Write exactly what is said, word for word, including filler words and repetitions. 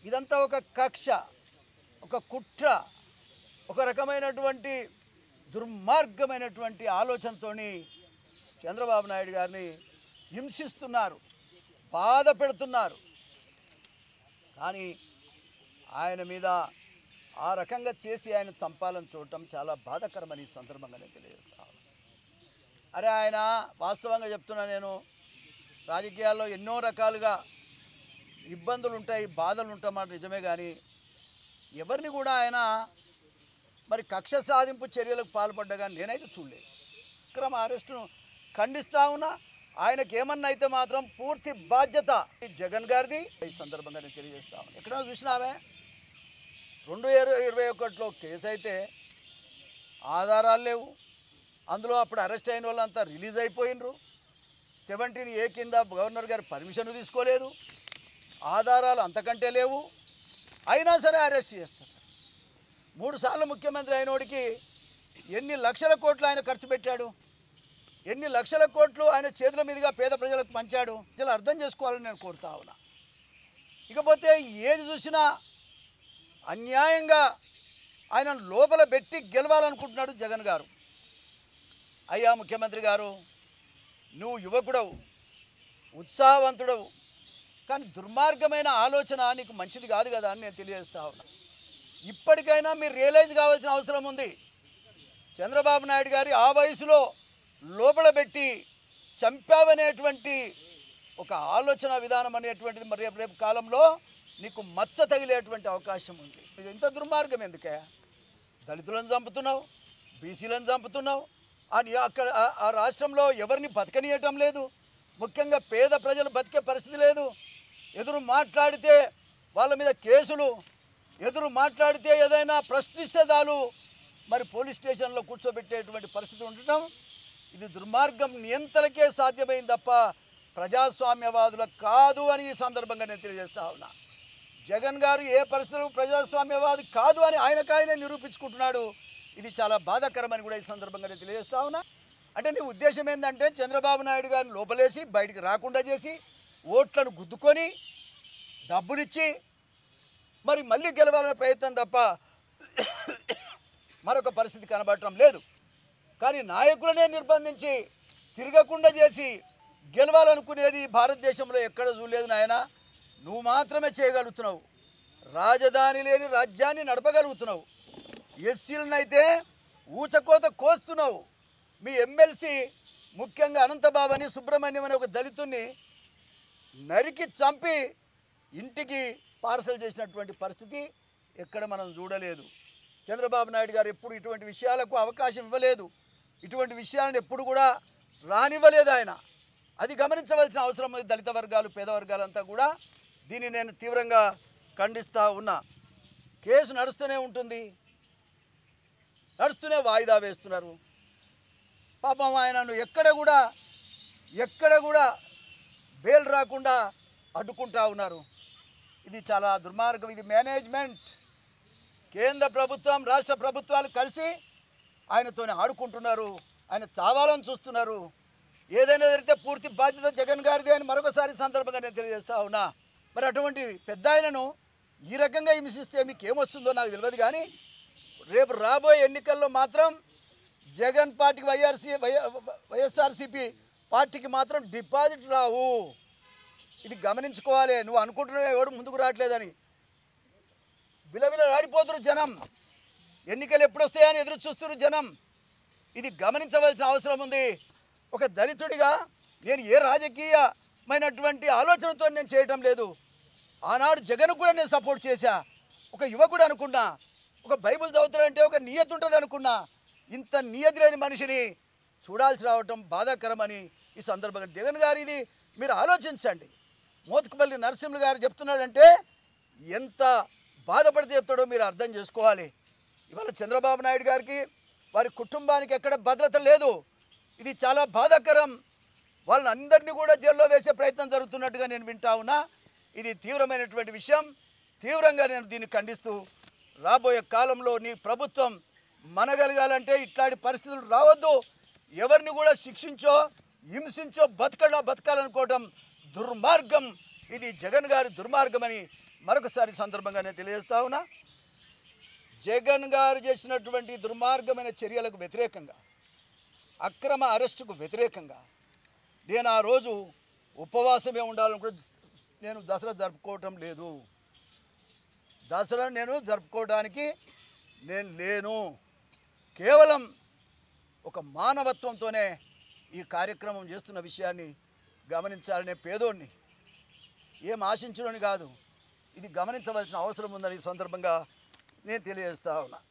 ఇదంతా ఒక కక్ష, ఒక కుట్ర, ఒక రకమైనటువంటి దుర్మార్గమైనటువంటి ఆలోచనతోని చంద్రబాబు నాయుడు గారిని హింసిస్తున్నారు, బాధ పెడుతున్నారు. కానీ ఆయన మీద ఆ రకంగా చేసి ఆయన చంపాలని చూడటం చాలా బాధాకరమని ఈ సందర్భంగా నేను తెలియజేస్తాను. అరే ఆయన వాస్తవంగా చెప్తున్నా, నేను రాజకీయాల్లో ఎన్నో రకాలుగా ఇబ్బందులు ఉంటాయి, బాధలు ఉంటామాట నిజమే. కానీ ఎవరిని కూడా ఆయన మరి కక్ష సాధింపు చర్యలకు పాల్పడ్డా కానీ నేనైతే చూడలేదు. అక్రమ అరెస్టును ఖండిస్తా ఉన్నా. ఆయనకి ఏమన్నా అయితే మాత్రం పూర్తి బాధ్యత జగన్ గారిది ఈ సందర్భంగా నేను తెలియజేస్తా ఉన్నా. ఎక్కడైనా చూసినావే రెండు ఇరవై ఇరవై ఒకటిలో కేసు అయితే ఆధారాలు లేవు, అందులో అప్పుడు అరెస్ట్ అయిన వాళ్ళంతా రిలీజ్ అయిపోయినరు. సెవెంటీన్ ఏ కింద గవర్నర్ గారు పర్మిషన్ తీసుకోలేదు, ఆధారాలు అంతకంటే లేవు, అయినా సరే అరెస్ట్ చేస్తారు. మూడు సార్లు ముఖ్యమంత్రి అయినోడికి ఎన్ని లక్షల కోట్లు ఆయన ఖర్చు పెట్టాడు, ఎన్ని లక్షల కోట్లు ఆయన చేతుల మీదుగా పేద ప్రజలకు పంచాడు, ఇలా అర్థం చేసుకోవాలని నేను కోరుతా ఉన్నా. ఇకపోతే ఏది చూసినా అన్యాయంగా ఆయన లోపల పెట్టి గెలవాలనుకుంటున్నాడు జగన్ గారు. అయ్యా ముఖ్యమంత్రి గారు, నువ్వు యువకుడవు, ఉత్సాహవంతుడవు, కానీ దుర్మార్గమైన ఆలోచన నీకు మంచిది కాదు కదా అని నేను తెలియజేస్తా ఉన్నా. ఇప్పటికైనా మీరు రియలైజ్ కావాల్సిన అవసరం ఉంది. చంద్రబాబు నాయుడు గారి ఆ వయసులో లోపల పెట్టి చంపావనేటువంటి ఒక ఆలోచన విధానం అనేటువంటిది మరి రేపు రేపు కాలంలో నీకు మచ్చ తగిలేటువంటి అవకాశం ఉంది. ఇది ఇంత దుర్మార్గం ఎందుకే? దళితులను చంపుతున్నావు, బీసీలను చంపుతున్నావు, అని అక్కడ ఆ రాష్ట్రంలో ఎవరిని బతకనీయటం లేదు, ముఖ్యంగా పేద ప్రజలు బతికే పరిస్థితి లేదు. ఎదురు మాట్లాడితే వాళ్ళ మీద కేసులు, ఎదురు మాట్లాడితే ఏదైనా ప్రశ్నిస్తే చాలు మరి పోలీస్ స్టేషన్లో కూర్చోబెట్టేటువంటి పరిస్థితి ఉండటం, ఇది దుర్మార్గం నియంత్రణకే సాధ్యమైంది తప్ప ప్రజాస్వామ్యవాదులకు కాదు అని ఈ సందర్భంగా నేను తెలియజేస్తా ఉన్నా. జగన్ గారు ఏ పరిస్థితులు ప్రజాస్వామ్యవాది కాదు అని ఆయనకాయనే నిరూపించుకుంటున్నాడు. ఇది చాలా బాధాకరమని కూడా ఈ సందర్భంగా నేను తెలియజేస్తా ఉన్నా. అంటే నీ ఉద్దేశం ఏంటంటే చంద్రబాబు నాయుడు గారిని లోపలేసి బయటికి రాకుండా చేసి ఓట్లను గుద్దుకొని డబ్బులిచ్చి మరి మళ్ళీ గెలవాలనే ప్రయత్నం తప్ప మరొక పరిస్థితి కనబడటం లేదు. కానీ నాయకులనే నిర్బంధించి తిరగకుండా చేసి గెలవాలనుకునేది భారతదేశంలో ఎక్కడ చూడలేదు నాయన. నువ్వు మాత్రమే చేయగలుగుతున్నావు, రాజధాని లేని రాజ్యాన్ని నడపగలుగుతున్నావు, ఎస్సీలనైతే ఊచకోత కోస్తున్నావు. మీ ఎమ్మెల్సీ ముఖ్యంగా అనంతబాబు అని సుబ్రహ్మణ్యం అనే ఒక దళితుణ్ణి నరికి చంపి ఇంటికి పార్సల్ చేసినటువంటి పరిస్థితి ఎక్కడ మనం చూడలేదు. చంద్రబాబు నాయుడు గారు ఎప్పుడు ఇటువంటి విషయాలకు అవకాశం ఇవ్వలేదు, ఇటువంటి విషయాలను ఎప్పుడు కూడా రానివ్వలేదు ఆయన. అది గమనించవలసిన అవసరం ఉంది. దళిత వర్గాలు, పేద వర్గాలంతా కూడా దీన్ని నేను తీవ్రంగా ఖండిస్తూ ఉన్నా. కేసు నడుస్తూనే ఉంటుంది, నడుస్తూనే వాయిదా వేస్తున్నారు. పాపం ఆయనను ఎక్కడ కూడా ఎక్కడ కూడా బెయిల్ రాకుండా అడ్డుకుంటా ఉన్నారు. ఇది చాలా దుర్మార్గం. ఇది మేనేజ్మెంట్, కేంద్ర ప్రభుత్వం, రాష్ట్ర ప్రభుత్వాలు కలిసి ఆయనతోనే ఆడుకుంటున్నారు, ఆయన చావాలని చూస్తున్నారు. ఏదైనా జరిగితే పూర్తి బాధ్యత జగన్ గారిదే అని మరొకసారి సందర్భంగా నేను తెలియజేస్తా ఉన్నా. మరి అటువంటి పెద్ద ఆయనను ఈ రకంగా హింసిస్తే మీకు ఏమొస్తుందో నాకు తెలియదు. కానీ రేపు రాబోయే ఎన్నికల్లో మాత్రం జగన్ పార్టీకి వైఆర్సీ వైఎస్ఆర్సీపీ పార్టీకి మాత్రం డిపాజిట్ రావు. ఇది గమనించుకోవాలి. నువ్వు అనుకుంటున్నావు ఎవడు ముందుకు రావట్లేదని, విలవిల రాడిపోతున్నారు జనం. ఎన్నికలు ఎప్పుడు వస్తాయని ఎదురు చూస్తున్నారు జనం. ఇది గమనించవలసిన అవసరం ఉంది. ఒక దళితుడిగా నేను ఏ రాజకీయమైనటువంటి ఆలోచనతో నేను చేయటం లేదు. ఆనాడు జగన్ కూడా నేను సపోర్ట్ చేశా. ఒక యువకుడు అనుకున్నా, ఒక బైబిల్ చదువుతాడంటే ఒక నియతి ఉంటుంది అనుకున్నా. ఇంత నియతి లేని మనిషిని చూడాల్సి రావటం బాధాకరమని ఈ సందర్భంగా జగన్ గారు ఇది మీరు ఆలోచించండి. మోత్కుపల్లి నరసింహులు గారు చెప్తున్నాడంటే ఎంత బాధపడితే చెప్తాడో మీరు అర్థం చేసుకోవాలి. ఇవాళ చంద్రబాబు నాయుడు గారికి, వారి కుటుంబానికి ఎక్కడ భద్రత లేదు. ఇది చాలా బాధాకరం. వాళ్ళని అందరినీ కూడా జైల్లో వేసే ప్రయత్నం జరుగుతున్నట్టుగా నేను వింటా ఉన్నా. ఇది తీవ్రమైనటువంటి విషయం. తీవ్రంగా నేను దీన్ని ఖండిస్తూ రాబోయే కాలంలో నీ ప్రభుత్వం మనగలగాలంటే ఇట్లాంటి పరిస్థితులు రావద్దు. ఎవరిని కూడా శిక్షించో హింసించో బతకడా బతకాలనుకోవడం దుర్మార్గం. ఇది జగన్ గారి దుర్మార్గమని మరొకసారి సందర్భంగా నేను తెలియజేస్తా ఉన్నా. జగన్ గారు చేసినటువంటి దుర్మార్గమైన చర్యలకు వ్యతిరేకంగా, అక్రమ అరెస్టుకు వ్యతిరేకంగా నేను ఆ రోజు ఉపవాసమే ఉండాలనుకుంటే నేను దసరా జరుపుకోవటం లేదు. దసరా నేను జరుపుకోవడానికి నేను లేను. కేవలం ఒక మానవత్వంతోనే ఈ కార్యక్రమం చేస్తున్న విషయాన్ని గమనించాలనే పేదోడిని, ఏం ఆశించడని కాదు, ఇది గమనించవలసిన అవసరం ఉందని ఈ సందర్భంగా నేను తెలియజేస్తా ఉన్నా.